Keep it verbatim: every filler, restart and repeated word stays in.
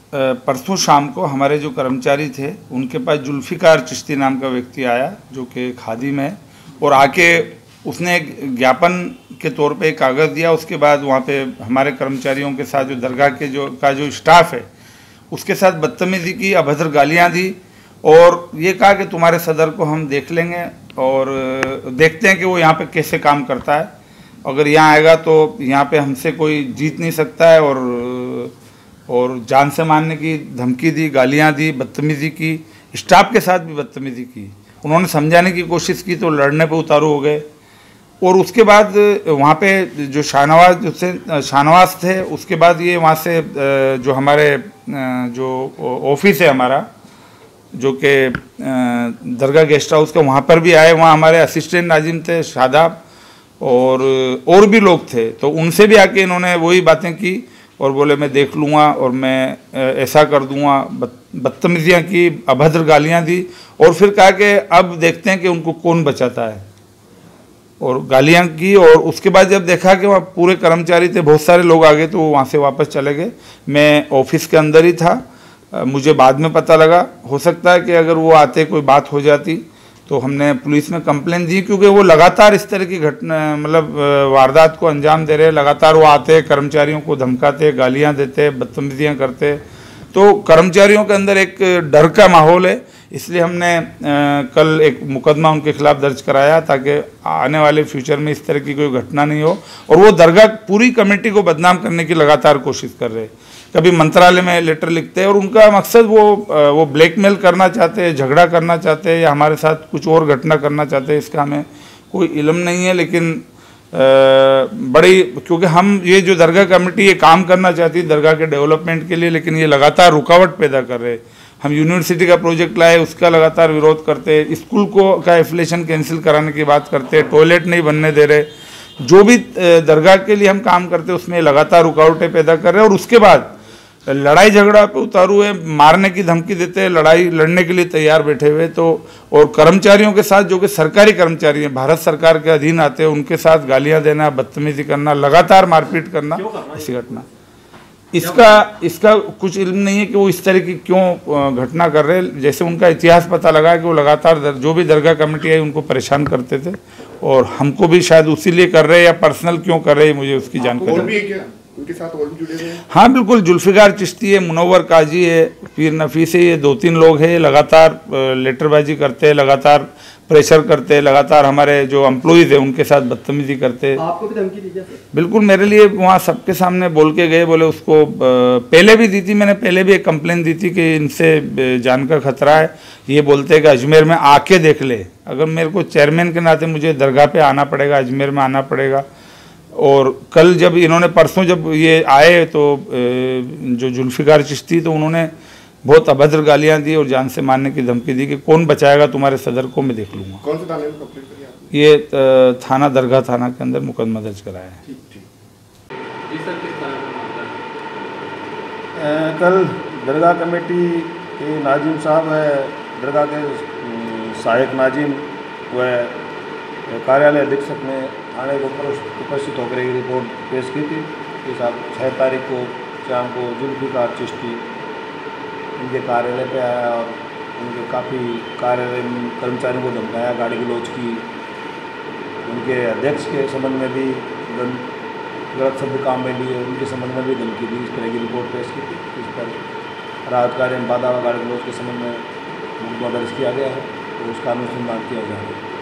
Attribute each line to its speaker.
Speaker 1: परसों शाम को हमारे जो कर्मचारी थे उनके पास जुल्फ़िकार चिश्ती नाम का व्यक्ति आया जो कि खादी में, और आके उसने एक ज्ञापन के तौर पे एक कागज़ दिया। उसके बाद वहाँ पे हमारे कर्मचारियों के साथ जो दरगाह के जो का जो स्टाफ है उसके साथ बदतमीज़ी की, अभद्र गालियाँ दी और ये कहा कि तुम्हारे सदर को हम देख लेंगे और देखते हैं कि वो यहाँ पे कैसे काम करता है, अगर यहाँ आएगा तो यहाँ पे हमसे कोई जीत नहीं सकता है। और और जान से मारने की धमकी दी, गालियाँ दी, बदतमीज़ी की, स्टाफ के साथ भी बदतमीज़ी की। उन्होंने समझाने की कोशिश की तो लड़ने पे उतारू हो गए। और उसके बाद वहाँ पे जो शाहनवाज से शाहनवाज थे, उसके बाद ये वहाँ से जो हमारे जो ऑफिस है हमारा जो कि दरगाह गेस्ट हाउस का, वहाँ पर भी आए। वहाँ हमारे असिस्टेंट नाजिम थे शादाब और और भी लोग थे, तो उनसे भी आके इन्होंने वही बातें की और बोले मैं देख लूँगा और मैं ऐसा कर दूँगा, बदतमीज़ियाँ की, अभद्र गालियाँ दी और फिर कहा कि अब देखते हैं कि उनको कौन बचाता है, और गालियाँ की। और उसके बाद जब देखा कि वहाँ पूरे कर्मचारी थे, बहुत सारे लोग आ गए, तो वो वहाँ से वापस चले गए। मैं ऑफिस के अंदर ही था, मुझे बाद में पता लगा। हो सकता है कि अगर वो आते कोई बात हो जाती तो हमने पुलिस में कंप्लेंट दी, क्योंकि वो लगातार इस तरह की घटना मतलब वारदात को अंजाम दे रहे। लगातार वो आते, कर्मचारियों को धमकाते, गालियां देते, बदतमीजियां करते, तो कर्मचारियों के अंदर एक डर का माहौल है। इसलिए हमने आ, कल एक मुकदमा उनके खिलाफ दर्ज कराया ताकि आने वाले फ्यूचर में इस तरह की कोई घटना नहीं हो। और वो दरगाह पूरी कमेटी को बदनाम करने की लगातार कोशिश कर रहे, कभी मंत्रालय में लेटर लिखते हैं और उनका मकसद वो वो ब्लैकमेल करना चाहते हैं, झगड़ा करना चाहते हैं या हमारे साथ कुछ और घटना करना चाहते हैं, इसका हमें कोई इल्म नहीं है। लेकिन आ, बड़ी, क्योंकि हम ये जो दरगाह कमेटी ये काम करना चाहती है दरगाह के डेवलपमेंट के लिए, लेकिन ये लगातार रुकावट पैदा कर रहे हैं। हम यूनिवर्सिटी का प्रोजेक्ट लाए, उसका लगातार विरोध करते हैं, स्कूल को का एफिलिएशन कैंसिल कराने की बात करते हैं, टॉयलेट नहीं बनने दे रहे, जो भी दरगाह के लिए हम काम करते हैं उसमें लगातार रुकावटें पैदा कर रहे हैं। और उसके बाद लड़ाई झगड़ा पे उतारू है, मारने की धमकी देते हैं, लड़ाई लड़ने के लिए तैयार बैठे हुए। तो और कर्मचारियों के साथ जो कि सरकारी कर्मचारी हैं, भारत सरकार के अधीन आते हैं, उनके साथ गालियां देना, बदतमीजी करना, लगातार मारपीट करना, ऐसी घटना। इसका इसका कुछ इल्म नहीं है कि वो इस तरह की क्यों घटना कर रहे हैं। जैसे उनका इतिहास पता लगा कि वो लगातार जो भी दरगाह कमेटी आई उनको परेशान करते थे, और हमको भी शायद उसी लिए कर रहे हैं या पर्सनल क्यों कर रहे हैं मुझे उसकी जानकारी।
Speaker 2: उनके साथ और भी जुड़े हुए हैं?
Speaker 1: हाँ बिल्कुल, जुल्फ़िकार चिश्ती है, मुनव्वर काजी है, पीर नफीस है, ये दो तीन लोग हैं। लगातार लेटरबाजी करते हैं, लगातार प्रेशर करते हैं, लगातार हमारे जो एम्प्लॉइज़ हैं उनके साथ बदतमीजी करते हैं।
Speaker 2: आपको भी धमकी दी क्या?
Speaker 1: बिल्कुल, मेरे लिए वहाँ सबके सामने बोल के गए, बोले उसको पहले भी दी थी, मैंने पहले भी एक कंप्लेंट दी थी कि इनसे जान का खतरा है। ये बोलते हैं कि अजमेर में आके देख ले, अगर मेरे को चेयरमैन के नाते मुझे दरगाह पे आना पड़ेगा, अजमेर में आना पड़ेगा। और कल जब इन्होंने परसों जब ये आए तो जो जुल्फ़िकार चिश्ती, तो उन्होंने बहुत अभद्र गालियां दी और जान से मारने की धमकी दी कि कौन बचाएगा तुम्हारे सदर को, मैं देख लूँगा।
Speaker 2: कौन से थाने में कंप्लेंट करी आपने?
Speaker 1: ये थाना दरगाह थाना के अंदर मुकदमा दर्ज कराया है।
Speaker 2: ठीक ठीक।
Speaker 3: कल दरगाह कमेटी के नाजिम साहब है, दरगाह के सहायक नाजिम व कार्यालय अधीक्षक ने थाने को उपस्थित होकर एक रिपोर्ट पेश की थी कि साहब छः तारीख को शाम को जुल्फ़िकार चिश्ती उनके कार्यालय पे आया और उनके काफ़ी कार्यालय कर्मचारियों को धमकाया, गाड़ी गलौज की। उनके अध्यक्ष के संबंध में भी गलत शब्द काम में लिए, उनके संबंध में भी धमकी दी। इस तरह की रिपोर्ट पेश की थी। इस पर राहत कार्य बाधा व गाड़ी गलौज के संबंध में मुकदमा दर्ज किया गया है, तो उसका अनुसंधान किया जा रहा है।